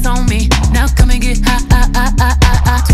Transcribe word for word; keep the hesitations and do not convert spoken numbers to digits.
on me. Now come and get high, high, high, high, high, high